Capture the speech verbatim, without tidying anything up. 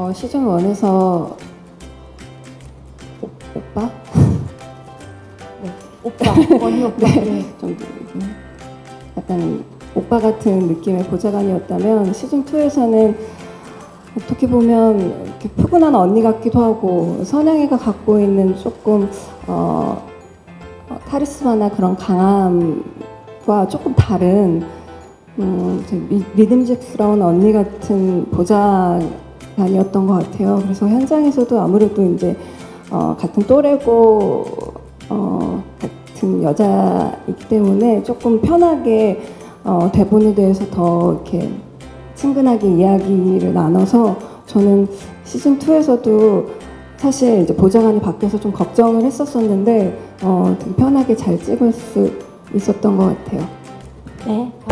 어, 시즌 원에서 오, 오빠? 네, 오빠, 언니 오빠. 네, 네. 좀 약간 오빠 같은 느낌의 보좌관이었다면 시즌 투에서는 어떻게 보면 이렇게 푸근한 언니 같기도 하고 선영이가 갖고 있는 조금 어, 어, 카리스마나 그런 강함과 조금 다른 음, 미, 믿음직스러운 언니 같은 보좌관이었던 것 같아요. 그래서 현장에서도 아무래도 이제 어, 같은 또래고 어, 같은 여자이기 때문에 조금 편하게 어, 대본에 대해서 더 이렇게 친근하게 이야기를 나눠서 저는 시즌 투에서도 사실 이제 보좌관이 바뀌어서 좀 걱정을 했었었는데 어, 되게 편하게 잘 찍을 수 있었던 것 같아요. 네.